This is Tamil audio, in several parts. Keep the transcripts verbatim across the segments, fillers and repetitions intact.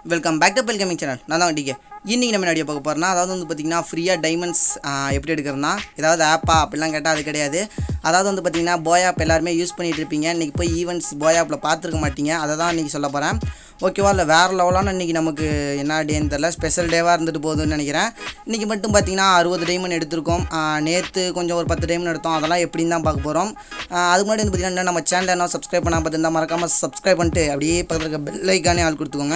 Welcome back to Bell gaming channel. நான் தான் டிகே. இன்றைக்கி நம்ம வீடியோ பார்க்க போகிறோம்னா, அதாவது வந்து பார்த்திங்கன்னா ஃப்ரீயாக டைமண்ட்ஸ் எப்படி எடுக்கிறதுனா, ஏதாவது ஆப்பா அப்படிலாம் கேட்டால் அது கிடையாது. அதாவது வந்து பார்த்திங்கன்னா போய் ஆப் எல்லாருமே யூஸ் பண்ணிகிட்டு இருப்பீங்க. இன்றைக்கி போய் ஈவெண்ட்ஸ் போய் ஆப்பில் பார்த்துருக்க மாட்டீங்க. அதை தான் இன்றைக்கி சொல்ல போகிறேன். ஓகேவா? இல்லை வேறு லெவலான இன்றைக்கி நமக்கு என்ன டேன்னு தெரில, ஸ்பெஷல் டேவாக இருந்துட்டு போகுதுன்னு நினைக்கிறேன். இன்றைக்கி மட்டும் பார்த்திங்கன்னா அறுபது டைமண்ட் எடுத்திருக்கோம். நேற்று கொஞ்சம் ஒரு பத்து டைமண்ட் எடுத்தோம். அதெல்லாம் எப்படின்னு தான் பார்க்க போகிறோம். அதுக்கு முன்னாடி வந்து பார்த்திங்கன்னா நம்ம சேனலில் என்ன சப்ஸ்கிரைப் பண்ணால் பார்த்துருந்தா மறக்காமல் சப்ஸ்கிரைப் பண்ணிட்டு அப்படியே பக்கத்தில் இருக்க பெல் ஐக்கானே ஆள் கொடுத்துக்கோங்க.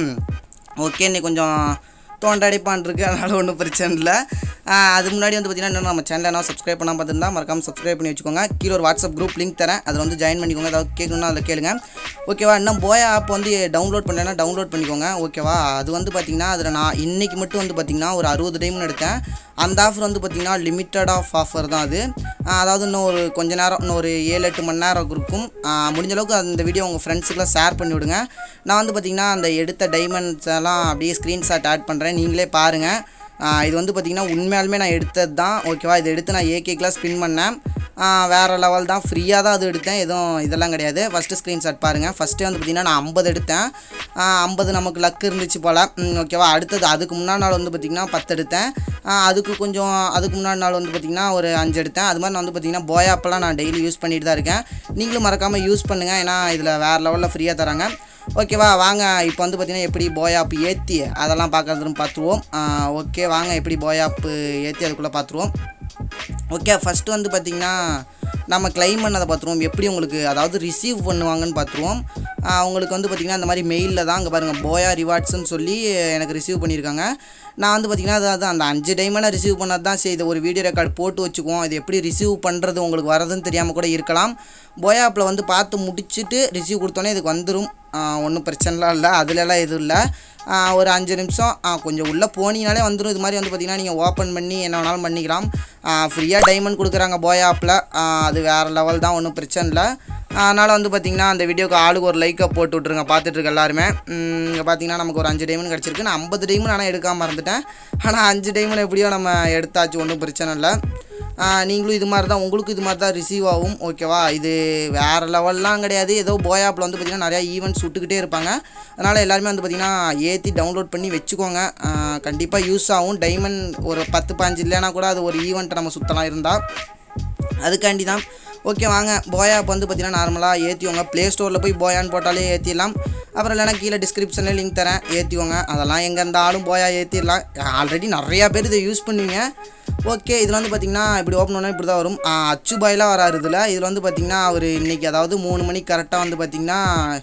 ஓகே, இன்னைக்கு கொஞ்சம் தோண்டடிப்பான் இருக்குது, அதனால் ஒன்றும் பிரச்சனை இல்லை. அதுக்கு முன்னாடி வந்து பார்த்திங்கன்னா இன்னும் நம்ம சேனலில் என்ன சப்ஸ்கிரைப் பண்ணால் பார்த்துருந்தா மறக்காமல் சப்ஸ்கிரைப் பண்ணி வச்சுக்கோங்க. கீழே ஒரு வாட்ஸ்அப் குரூப் லிங்க் தரேன், அதில் வந்து ஜாயின் பண்ணிக்கோங்க. அதாவது கேட்கணுன்னா அதில் கேளுங்க. ஓகேவா? இன்னும் போய் ஆப் வந்து டவுன்லோட் பண்ணேன்னா டவுன்லோட் பண்ணிக்கோங்க. ஓகேவா? அது வந்து பார்த்திங்கன்னா அதில் நான் இன்றைக்கி மட்டும் வந்து பார்த்திங்கன்னா ஒரு அறுபது டைமண்ட் எடுத்தேன். அந்த ஆஃபர் வந்து பார்த்திங்கன்னா லிமிட்டட் ஆஃப் ஆஃபர் தான் அது. அதாவது இன்னும் ஒரு கொஞ்ச நேரம், இன்னும் ஒரு ஏழு எட்டு மணி நேரம் இருக்கும். முடிஞ்ச அளவுக்கு அந்த வீடியோ உங்கள் ஃப்ரெண்ட்ஸுக்கெலாம் ஷேர் பண்ணி விடுங்க. நான் வந்து பார்த்திங்கன்னா அந்த எடுத்த டைமண்ட்ஸ் எல்லாம் அப்படியே ஸ்க்ரீன்ஷாட் ஆட் பண்ணுறேன், நீங்களே பாருங்கள். இது வந்து பார்த்திங்கன்னா உண்மையாலுமே நான் எடுத்தது தான். ஓகேவா? இது எடுத்து நான் ஏகேக்கெலாம் ஸ்பின் பண்ணேன். வேறு லெவல் தான், ஃப்ரீயாக தான் அது எடுத்தேன், எதுவும் இதெல்லாம் கிடையாது. ஃபஸ்ட்டு ஸ்க்ரீன்ஷாட் பாருங்கள். ஃபஸ்ட்டே வந்து பார்த்திங்கன்னா நான் ஐம்பது எடுத்தேன். ஐம்பது நமக்கு லக்கு இருந்துச்சு போல். ஓகேவா? அடுத்தது அதுக்கு முன்னாடி நாள் வந்து பார்த்திங்கன்னா பத்து எடுத்தேன். அதுக்கு கொஞ்சம் அதுக்கு முன்னாடி நாள் வந்து பார்த்திங்கன்னா ஒரு அஞ்சு எடுத்தேன். அது மாதிரி நான் வந்து பார்த்திங்கன்னா போய் ஆப்பெல்லாம் நான் டெய்லி யூஸ் பண்ணிட்டு தான் இருக்கேன். நீங்களும் மறக்காமல் யூஸ் பண்ணுங்கள், ஏன்னா இதில் வேறு லெவலில் ஃப்ரீயாக தராங்க. ஓகேவா? வாங்க இப்போ வந்து பார்த்திங்கன்னா எப்படி போய் ஆப் ஏற்றி அதெல்லாம் பார்க்குறதுன்னு பார்த்துருவோம். ஓகே, வாங்க எப்படி போய் ஆப் ஏற்றி அதுக்குள்ளே பார்த்துருவோம். ஓகே, ஃபஸ்ட்டு வந்து பார்த்திங்கன்னா நம்ம கிளைம் பண்ணதை பார்த்துருவோம். எப்படி உங்களுக்கு அதாவது ரிசீவ் பண்ணுவாங்கன்னு பார்த்துருவோம். அவங்களுக்கு வந்து பார்த்திங்கன்னா அந்த மாதிரி மெயிலில் தான் அங்கே பாருங்கள் போயா ரிவார்ட்ஸ்ன்னு சொல்லி எனக்கு ரிசீவ் பண்ணியிருக்காங்க. நான் வந்து பார்த்திங்கன்னா அதாவது அந்த அஞ்சு டைமண்டாக ரிசீவ் பண்ணது தான். சரி, இதை ஒரு வீடியோ ரெக்கார்டு போட்டு வச்சுக்குவோம். இது எப்படி ரிசீவ் பண்ணுறது உங்களுக்கு வரதுன்னு தெரியாமல் கூட இருக்கலாம். போய் ஆப்பில் வந்து பார்த்து முடிச்சுட்டு ரிசீவ் கொடுத்தோன்னே இதுக்கு வந்துடும். ஒன்றும் பிரச்சனைலாம் இல்லை, அதுலலாம் எதுவும் இல்லை. ஒரு அஞ்சு நிமிஷம் கொஞ்சம் உள்ளே போனீங்கனாலே வந்துடும். இது மாதிரி வந்து பார்த்திங்கன்னா நீங்கள் ஓப்பன் பண்ணி என்ன வேணாலும் பண்ணிக்கலாம். ஃப்ரீயாக டைமண்ட் கொடுக்குறாங்க போய் ஆப்பில். அது வேறு லெவல் தான், ஒன்றும் பிரச்சனை இல்லை. அதனால் வந்து பார்த்திங்கன்னா அந்த வீடியோக்கு ஆளுக்கு ஒரு லைக்கை போட்டு விட்ருங்க பார்த்துட்ருக்க எல்லாருமே. இங்கே பார்த்திங்கன்னா நமக்கு ஒரு அஞ்சு டைமண்ட் கிடச்சிருக்கு. நான் ஐம்பது டைமண்ட் ஆனால் எடுக்காமல் மறந்துட்டேன். ஆனால் அஞ்சு டைமண்ட் எப்படியோ நம்ம எடுத்தாச்சு, ஒன்றும் பிரச்சனை இல்லை. நீங்களும் இது மாதிரி தான், உங்களுக்கும் இது மாதிரி தான் ரிசீவ் ஆகும். ஓகேவா? இது வேறு லெவல்லாம் கிடையாது. ஏதோ போய் ஆப்பில் வந்து பார்த்திங்கன்னா நிறையா ஈவெண்ட்ஸ் விட்டுக்கிட்டே இருப்பாங்க. அதனால் எல்லாருமே வந்து பார்த்திங்கன்னா ஏற்றி டவுன்லோட் பண்ணி வச்சுக்கோங்க. கண்டிப்பாக யூஸ் ஆகும். டைமண்ட் ஒரு பத்து பாஞ்சு இல்லைனா கூட அது ஒரு ஈவெண்ட்டை நம்ம சுற்றலாம் இருந்தால், அதுக்காண்டி தான். ஓகே, வாங்க போய் ஆப் வந்து பார்த்திங்கன்னா நார்மலாக ஏற்றிவோங்க. ப்ளே ஸ்டோரில் போய் போயான்னு போட்டாலே ஏற்றிடலாம். அப்புறம் இல்லைனா கீழே டிஸ்கிரிப்ஷனில் லிங்க் தரேன், ஏற்றிவோங்க. அதெல்லாம் எங்கே இருந்தாலும் போயா ஏற்றிடலாம். ஆல்ரெடி நிறையா பேர் இதை யூஸ் பண்ணுவீங்க. ஓகே, இதில் வந்து பார்த்திங்கன்னா இப்படி ஓப்பன் பண்ணால் இப்படி தான் வரும். அச்சு பாயெலாம் வராது இதில். இதில் வந்து பார்த்திங்கன்னா அவர் இன்றைக்கி அதாவது மூணு மணிக்கு கரெக்டாக வந்து பார்த்திங்கன்னா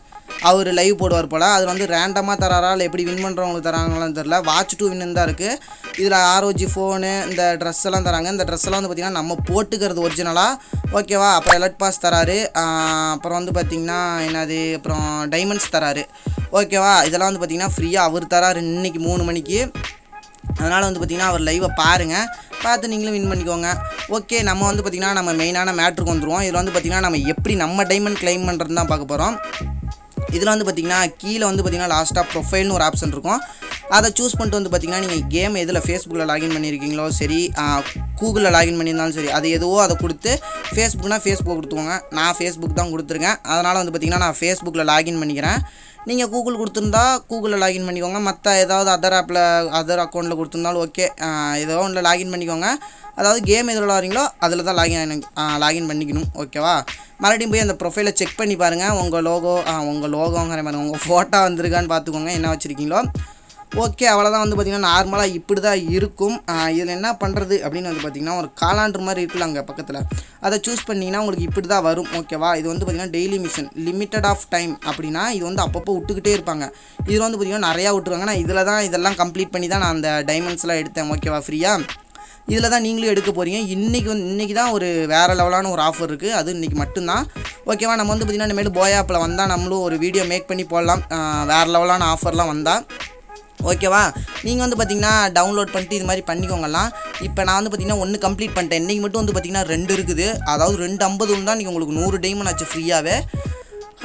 அவர் லைவ் போடுவார் போல். அதில் வந்து ரேண்டமாக தராரா இல்லை எப்படி வின் பண்ணுறவங்களுக்கு தராங்களான்னு தெரில. வாட்ச் டூ வின்னு தான் இருக்குது. இதில் ஆர்ஓஜி ஃபோனு இந்த ட்ரெஸ் எல்லாம் தராங்க. இந்த ட்ரெஸ் எல்லாம் வந்து பார்த்திங்கன்னா நம்ம போட்டுக்கிறது ஒரிஜினலாக. ஓகேவா? அப்புறம் எலர்ட் பாஸ் தராரு. அப்புறம் வந்து பார்த்திங்கன்னா என்னது, அப்புறம் டைமண்ட்ஸ் தராரு. ஓகேவா? இதெல்லாம் வந்து பார்த்திங்கன்னா ஃப்ரீயாக அவர் தராரு இன்றைக்கி மூணு மணிக்கு. அதனால் வந்து பார்த்திங்கன்னா அவர் லைவை பாருங்கள், பார்த்து நீங்களும் வின் பண்ணிக்கோங்க. ஓகே, நம்ம வந்து பார்த்திங்கன்னா நம்ம மெயினான மேட்ருக்கு வந்துடுவோம். இதில் வந்து பார்த்திங்கன்னா நம்ம எப்படி நம்ம டைமண்ட் கிளைம் பண்ணுறது தான் பார்க்க போகிறோம். இதில் வந்து பார்த்திங்கன்னா கீழே வந்து பார்த்திங்கன்னா லாஸ்ட்டாக ப்ரொஃபைல்னு ஒரு ஆப்ஷன் இருக்கும். அதை சூஸ் பண்ணிட்டு வந்து பார்த்திங்கன்னா நீங்கள் கேம் எதில் ஃபேஸ்புக்கில் லாகின் பண்ணியிருக்கீங்களோ சரி, கூகுளில் லாகின் பண்ணியிருந்தாலும் சரி, அது எதுவோ அதை கொடுத்து ஃபேஸ்புக்னால் ஃபேஸ்புக் கொடுத்துக்கோங்க. நான் ஃபேஸ்புக் தான் கொடுத்துருக்கேன். அதனால் வந்து பார்த்திங்கன்னா நான் ஃபேஸ்புக்கில் லாகின் பண்ணிக்கிறேன். நீங்கள் கூகுள் கொடுத்துருந்தா கூகுளில் லாகின் பண்ணிக்கோங்க. மற்ற ஏதாவது அதர் ஆப்பில் அதர் அக்கௌண்ட்டில் கொடுத்துருந்தாலும் ஓகே, ஏதோ ஒன்றில் லாகின் பண்ணிக்கோங்க. அதாவது கேம் எதில் வரீங்களோ அதில் தான் லாகின் லாகின் பண்ணிக்கணும். ஓகேவா? மறுபடியும் போய் அந்த ப்ரொஃபைலை செக் பண்ணி பாருங்கள். உங்கள் லோகோ உங்கள் லோகோங்கிற மாதிரி உங்கள் ஃபோட்டோ வந்திருக்கான்னு பார்த்துக்கோங்க, என்ன வச்சுருக்கீங்களோ. ஓகே, அவ்வளோதான். வந்து பார்த்திங்கன்னா நார்மலாக இப்படி தான் இருக்கும். இதில் என்ன பண்ணுறது அப்படின்னு வந்து பார்த்திங்கன்னா ஒரு காலாண்டர் மாதிரி இருக்குல்ல அங்கே பக்கத்தில், அதை சூஸ் பண்ணிங்கன்னா உங்களுக்கு இப்படி தான் வரும். ஓகேவா? இது வந்து பார்த்திங்கன்னா daily mission limited of time அப்படின்னா இது வந்து அப்பப்போ விட்டுக்கிட்டே இருப்பாங்க. இதில் வந்து பார்த்திங்கன்னா நிறையா விட்டுருவாங்க. நான் இதில் தான் இதெல்லாம் கம்ப்ளீட் பண்ணி தான் நான் அந்த டைமண்ட்ஸ்லாம் எடுத்தேன். ஓகேவா? ஃப்ரீயாக இதில் தான் நீங்களும் எடுக்க போகிறீங்க. இன்றைக்கி வந்து இன்றைக்கி தான் ஒரு வேறு லெவலான ஒரு ஆஃபர் இருக்குது. அது இன்றைக்கி மட்டும்தான். ஓகேவா? நம்ம வந்து பார்த்திங்கன்னா இனிமேல் போய் ஆப்பில் வந்தால் நம்மளும் ஒரு வீடியோ மேக் பண்ணி போடலாம், வேறு லெவலான ஆஃபர்லாம் வந்தால். ஓகேவா? நீங்கள் வந்து பார்த்திங்கன்னா டவுன்லோட் பண்ணிட்டு இது மாதிரி பண்ணிக்கோங்கலாம். இப்போ நான் வந்து பார்த்திங்கன்னா ஒன்று கம்ப்ளீட் பண்ணிட்டேன். இன்றைக்கி மட்டும் வந்து பார்த்திங்கன்னா ரெண்டு இருக்குது. அதாவது ரெண்டு ஐம்பது தான் நீங்கள் உங்களுக்கு நூறு டைமண்ட் ஆச்சு ஃப்ரீயாகவே.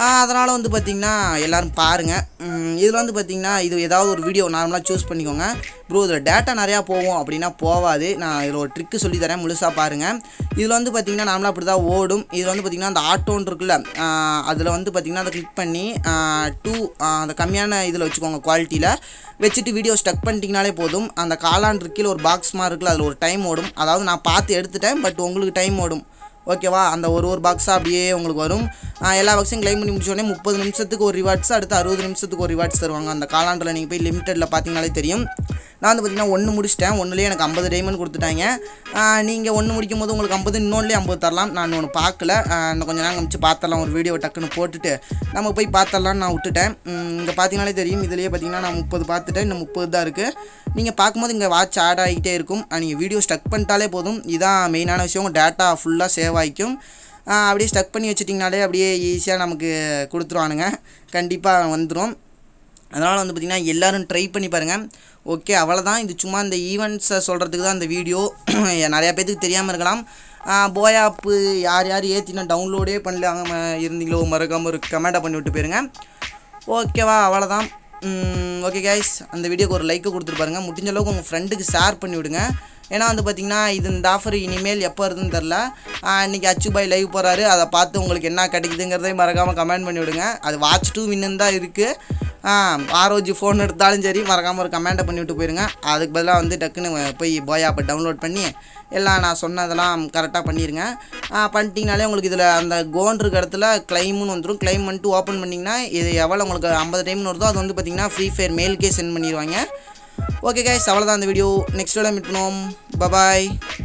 அதனால் வந்து பார்த்திங்கன்னா எல்லோரும் பாருங்கள். இதில் வந்து பார்த்திங்கன்னா இது ஏதாவது ஒரு வீடியோ நார்மலாக சூஸ் பண்ணிக்கோங்க. ப்ரோ இதில் டேட்டா நிறையா போகும் அப்படின்னா போகாது. நான் இதில் ஒரு ட்ரிக்கு சொல்லித்தரேன், முழுசாக பாருங்கள். இதில் வந்து பார்த்திங்கன்னா நார்மலாக அப்படி தான் ஓடும். இதில் வந்து பார்த்திங்கன்னா அந்த ஆட்டோன்னு இருக்குல்ல, அதில் வந்து பார்த்திங்கன்னா அதை கிளிக் பண்ணி டூ அந்த கம்மியான இதில் வச்சுக்கோங்க, குவாலிட்டியில் வச்சுட்டு வீடியோ ஸ்டக் பண்ணிட்டீங்கனாலே போதும். அந்த காலான் கீழே ஒரு பாக்ஸ் மாதிரி இருக்குல்ல, அதில் ஒரு டைம் ஓடும். அதாவது நான் பார்த்து எடுத்துட்டேன், பட் உங்களுக்கு டைம் ஓடும். ஓகேவா? அந்த ஒரு ஒரு பாக்ஸாக அப்படியே உங்களுக்கு வரும். எல்லா பாக்ஸையும் கிளைம் பண்ணி முடிச்சோடனே முப்பது நிமிஷத்துக்கு ஒரு ரிவார்ட்ஸ், அடுத்து அறுபது நிமிஷத்துக்கு ஒரு ரிவார்ட்ஸ் தருவாங்க. அந்த காலாண்டில் நீங்கள் போய் லிமிட்டடில் பார்த்தீங்கனாலே தெரியும். நான் வந்து பார்த்திங்கன்னா ஒன்று முடிச்சிட்டேன். ஒன்றுலேயே எனக்கு ஐம்பது டைமண்ட் கொடுத்துட்டாங்க. நீங்கள் ஒன்று முடிக்கும் போது உங்களுக்கு ஐம்பது, இன்னொன்றுலேயே ஐம்பது தரலாம். நான் ஒன்று பார்க்கல, இன்னும் கொஞ்சம் நேரம் கழிச்சு பார்த்துடலாம். ஒரு வீடியோ டக்குன்னு போட்டுட்டு நம்ம போய் பார்த்துடலான்னு நான் விட்டுட்டேன். இங்கே பார்த்தீங்கனாலே தெரியும். இதுலேயே பார்த்தீங்கன்னா நான் முப்பது பார்த்துட்டேன், இன்னும் முப்பது தான் இருக்குது. நீங்கள் பார்க்கும்போது இங்கே வாட்ச் ஆட் ஆகிட்டே இருக்கும். நீங்கள் வீடியோ ஸ்டக் பண்ணிட்டாலே போதும். இதுதான் மெயினான விஷயம். டேட்டா ஃபுல்லாக சேவ் ஆகிக்கும். அப்படியே ஸ்டக் பண்ணி வச்சுட்டிங்கனாலே அப்படியே ஈஸியாக நமக்கு கொடுத்துருவானுங்க. கண்டிப்பாக வந்துடும். அதனால் வந்து பார்த்திங்கன்னா எல்லோரும் ட்ரை பண்ணி பாருங்கள். ஓகே, அவ்வளோதான். இது சும்மா இந்த ஈவெண்ட்ஸை சொல்கிறதுக்கு தான் இந்த வீடியோ. நிறையா பேத்துக்கு தெரியாமல் இருக்கலாம். போயா ஆப்பு யார் யார் ஏற்றினா டவுன்லோடே பண்ணலாங்க இருந்தீங்களோ மறக்காமல் ஒரு கமெண்ட்டை பண்ணி விட்டு போயிருங்க. ஓகேவா? அவ்வளோதான். ஓகே கைஸ், அந்த வீடியோக்கு ஒரு லைக்கு கொடுத்துட்டு பாருங்கள். முடிஞ்ச அளவுக்கு உங்கள் ஃப்ரெண்டுக்கு ஷேர் பண்ணி விடுங்க. ஏன்னா வந்து பார்த்திங்கன்னா இது இந்த ஆஃபர் இனிமேல் எப்போ இருக்குதுன்னு தெரில. இன்றைக்கி அச்சுபாய் லைவ் போகிறாரு, அதை பார்த்து உங்களுக்கு என்ன கிடைக்குதுங்கிறதையும் மறக்காமல் கமெண்ட் பண்ணி விடுங்க. அது வாட்ச் டூ வின்னு தான் இருக்குது. ஆரோஜி ஃபோன் எடுத்தாலும் சரி, மறக்காமல் ஒரு கமெண்ட்டை பண்ணி விட்டு போயிருங்க. அதுக்கு பதிலாக வந்து டக்குன்னு போய் போய் ஆப்பை டவுன்லோட் பண்ணி எல்லாம் நான் சொன்னதெல்லாம் கரெக்டாக பண்ணிடுங்க. பண்ணிட்டீங்கனாலே உங்களுக்கு இதில் அந்த கோன் இருக்க இடத்துல கிளைம்னு வந்துடும். கிளைம் பண்ணிட்டு ஓப்பன் பண்ணிங்கன்னா இது எவ்வளோ உங்களுக்கு ஐம்பது டைம்னு வருதோ அது வந்து பார்த்திங்கன்னா ஃப்ரீ ஃபயர் மெயிலுக்கே சென்ட் பண்ணிடுவாங்க. ஓகே கைஸ், அவ்வளோதான் அந்த வீடியோ. நெக்ஸ்ட் வீடியோ மீட் பண்ணுவோம். பாய்.